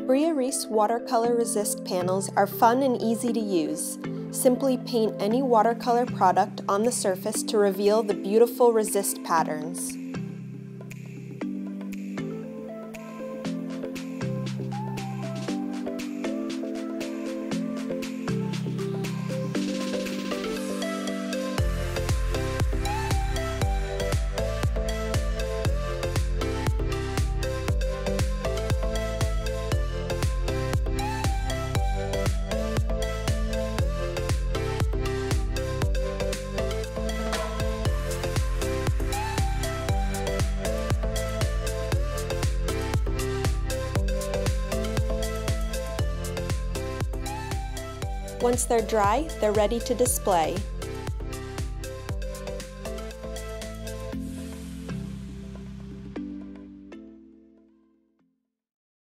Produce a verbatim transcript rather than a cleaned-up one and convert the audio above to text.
Brea Reese watercolor resist panels are fun and easy to use. Simply paint any watercolor product on the surface to reveal the beautiful resist patterns. Once they're dry, they're ready to display.